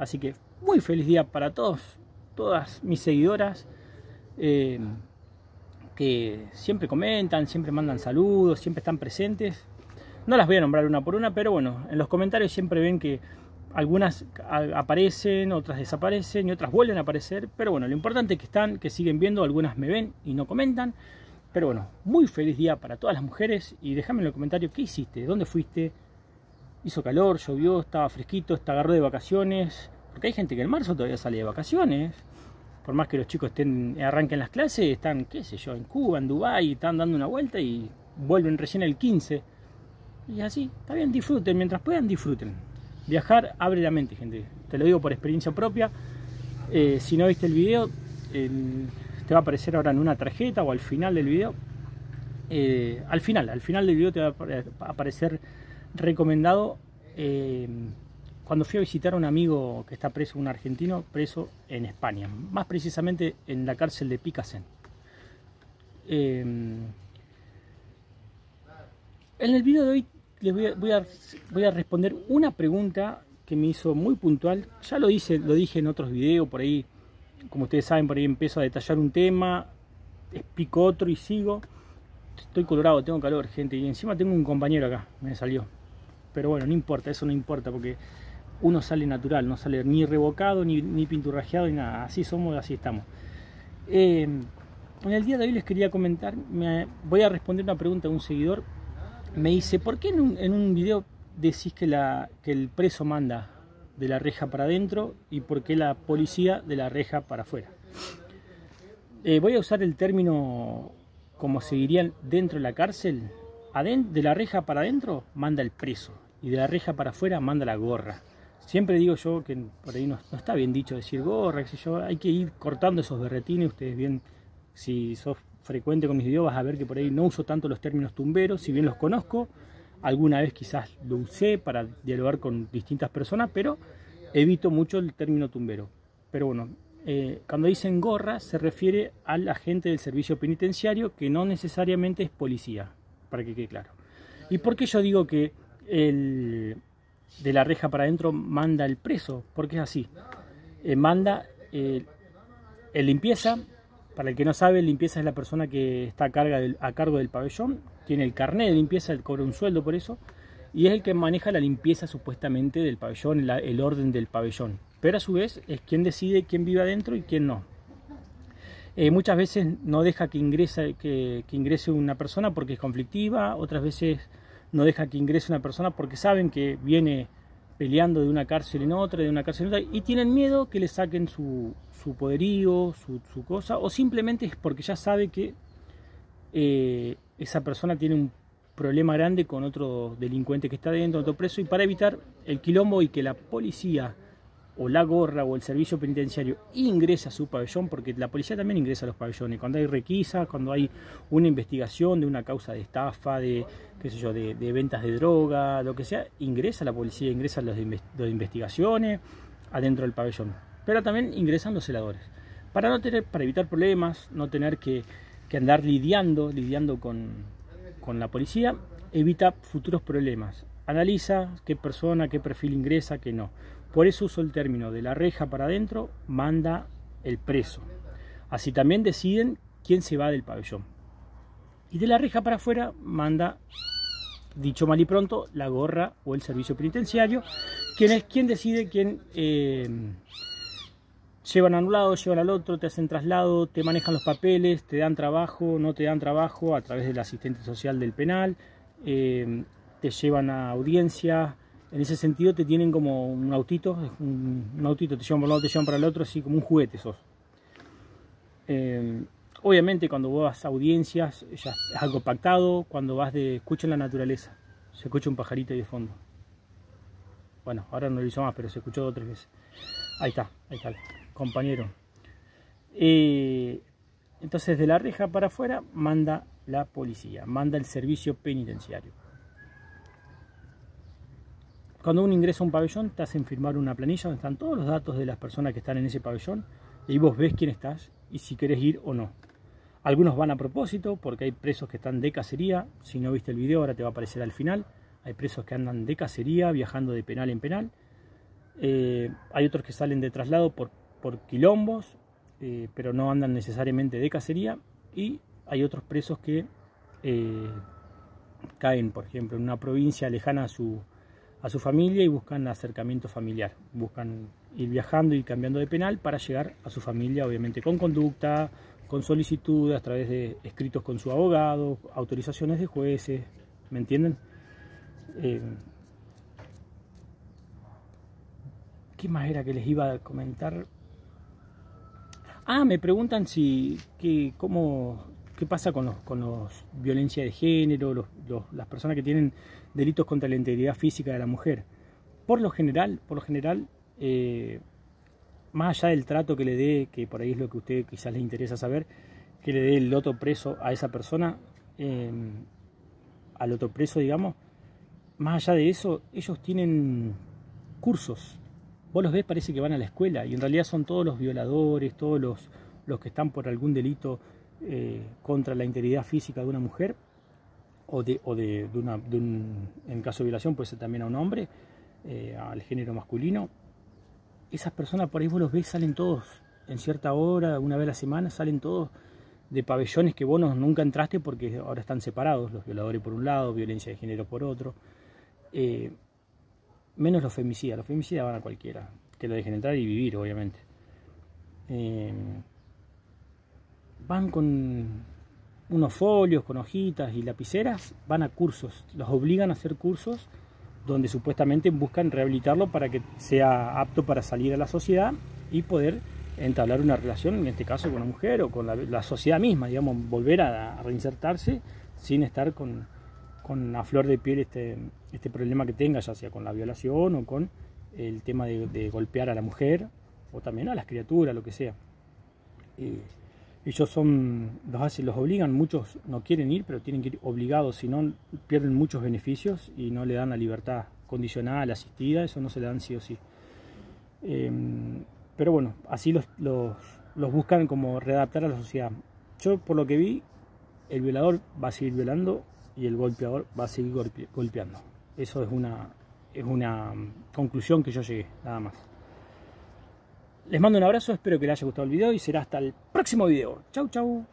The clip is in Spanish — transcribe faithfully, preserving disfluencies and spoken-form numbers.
Así que muy feliz día para todos, todas mis seguidoras, eh, que siempre comentan, siempre mandan saludos, siempre están presentes. No las voy a nombrar una por una, pero bueno, en los comentarios siempre ven que algunas aparecen, otras desaparecen y otras vuelven a aparecer. Pero bueno, lo importante es que están, que siguen viendo, algunas me ven y no comentan. Pero bueno, muy feliz día para todas las mujeres y déjame en los comentarios qué hiciste, dónde fuiste. Hizo calor, llovió, estaba fresquito, te agarró de vacaciones. Porque hay gente que en marzo todavía sale de vacaciones. Por más que los chicos estén, arranquen las clases, están, qué sé yo, en Cuba, en Dubái, están dando una vuelta y vuelven recién el quince. Y así, está bien, disfruten, mientras puedan, disfruten. Viajar abre la mente, gente. Te lo digo por experiencia propia. Eh, si no viste el video, el, te va a aparecer ahora en una tarjeta o al final del video. Eh, al final, al final del video te va a aparecer recomendado. Eh, cuando fui a visitar a un amigo que está preso, un argentino preso en España, más precisamente en la cárcel de Picasen. Eh, en el video de hoy les voy a, voy, a, voy a responder una pregunta que me hizo muy puntual. Ya lo, hice, lo dije en otros videos, por ahí, como ustedes saben, por ahí empiezo a detallar un tema, explico otro y sigo. Estoy colorado, tengo calor, gente, y encima tengo un compañero acá, me salió. Pero bueno, no importa, eso no importa, porque uno sale natural, no sale ni revocado, ni, ni pinturrajeado, ni nada. Así somos, así estamos. Eh, en el día de hoy les quería comentar, me, voy a responder una pregunta de un seguidor. Me dice, ¿por qué en un, en un video decís que, la, que el preso manda de la reja para adentro y por qué la policía de la reja para afuera? Eh, voy a usar el término como se dirían dentro de la cárcel. Adent, de la reja para adentro manda el preso y de la reja para afuera manda la gorra. Siempre digo yo que por ahí no, no está bien dicho decir gorra, qué sé yo, hay que ir cortando esos berretines. Ustedes bien, si sos frecuente con mis videos vas a ver que por ahí no uso tanto los términos tumberos, si bien los conozco, alguna vez quizás lo usé para dialogar con distintas personas, pero evito mucho el término tumbero. Pero bueno, eh, cuando dicen gorra se refiere al agente del servicio penitenciario que no necesariamente es policía, para que quede claro. ¿Y por qué yo digo que el de la reja para adentro manda el preso? Porque es así, eh, manda eh, el limpieza. Para el que no sabe, limpieza es la persona que está a, carga del, a cargo del pabellón, tiene el carnet de limpieza, él cobra un sueldo por eso, y es el que maneja la limpieza supuestamente del pabellón, el, el orden del pabellón. Pero a su vez es quien decide quién vive adentro y quién no. Eh, muchas veces no deja que ingrese, que, que ingrese una persona porque es conflictiva, otras veces no deja que ingrese una persona porque saben que viene peleando de una cárcel en otra, de una cárcel en otra, y tienen miedo que le saquen su, su poderío, su, su cosa, o simplemente es porque ya sabe que eh, esa persona tiene un problema grande con otro delincuente que está dentro, otro preso, y para evitar el quilombo y que la policía o la gorra o el servicio penitenciario ingresa a su pabellón, porque la policía también ingresa a los pabellones cuando hay requisa, cuando hay una investigación de una causa de estafa, de qué sé yo, de, de ventas de droga, lo que sea, ingresa la policía, ingresan los de, los de investigaciones adentro del pabellón, pero también ingresan los celadores, para no tener, para evitar problemas, no tener que, que andar lidiando, lidiando con, con la policía, evita futuros problemas, analiza qué persona, qué perfil ingresa, qué no. Por eso uso el término de la reja para adentro, manda el preso. Así también deciden quién se va del pabellón. Y de la reja para afuera manda, dicho mal y pronto, la gorra o el servicio penitenciario, quien es quien decide quién eh, llevan a un lado, llevan al otro, te hacen traslado, te manejan los papeles, te dan trabajo, no te dan trabajo a través del asistente social del penal, eh, te llevan a audiencia. En ese sentido te tienen como un autito, un, un autito, te llevan por un lado, te llevan para el otro, así como un juguete sos. Eh, obviamente cuando vos vas a audiencias ya es algo pactado, cuando vas de, escuchen la naturaleza, se escucha un pajarito ahí de fondo. Bueno, ahora no lo hizo más, pero se escuchó dos o tres veces. Ahí está, ahí está, compañero. Eh, entonces de la reja para afuera manda la policía, manda el servicio penitenciario. Cuando uno ingresa a un pabellón te hacen firmar una planilla donde están todos los datos de las personas que están en ese pabellón y vos ves quién estás y si querés ir o no. Algunos van a propósito porque hay presos que están de cacería. Si no viste el video ahora te va a aparecer al final. Hay presos que andan de cacería viajando de penal en penal. Eh, hay otros que salen de traslado por, por quilombos, eh, pero no andan necesariamente de cacería. Y hay otros presos que eh, caen, por ejemplo, en una provincia lejana a su, a su familia y buscan acercamiento familiar. Buscan ir viajando y cambiando de penal para llegar a su familia, obviamente con conducta, con solicitudes a través de escritos con su abogado, autorizaciones de jueces, ¿me entienden? Eh, ¿Qué más era que les iba a comentar? Ah, me preguntan si qué, cómo, qué pasa con los, con los violencia de género, los, los, las personas que tienen delitos contra la integridad física de la mujer. Por lo general, por lo general, eh, más allá del trato que le dé, que por ahí es lo que a usted quizás les interesa saber, que le dé el otro preso a esa persona, eh, al otro preso, digamos, más allá de eso, ellos tienen cursos. Vos los ves, parece que van a la escuela, y en realidad son todos los violadores, todos los, los que están por algún delito eh, contra la integridad física de una mujer, o de, o de, de, una, de un, en caso de violación puede ser también a un hombre, eh, al género masculino. Esas personas por ahí vos los ves, salen todos en cierta hora, una vez a la semana, salen todos de pabellones que vos no, nunca entraste porque ahora están separados, los violadores por un lado, violencia de género por otro. Eh, menos los femicidas, los femicidas van a cualquiera, que lo dejen entrar y vivir, obviamente. Eh, van con unos folios, con hojitas y lapiceras, van a cursos, los obligan a hacer cursos donde supuestamente buscan rehabilitarlo para que sea apto para salir a la sociedad y poder entablar una relación, en este caso con una mujer o con la, la sociedad misma, digamos, volver a, a reinsertarse sin estar con, con a flor de piel este, este problema que tenga, ya sea con la violación o con el tema de, de golpear a la mujer o también a las criaturas, lo que sea. Eh, ellos son, los hacen, los obligan, muchos no quieren ir, pero tienen que ir obligados, si no pierden muchos beneficios y no le dan la libertad condicional, asistida, eso no se le dan sí o sí. Eh, pero bueno, así los, los, los buscan como readaptar a la sociedad. Yo, por lo que vi, el violador va a seguir violando y el golpeador va a seguir golpe, golpeando. Eso es una, es una conclusión que yo llegué, nada más. Les mando un abrazo, espero que les haya gustado el video y será hasta el próximo video. Chau, chau.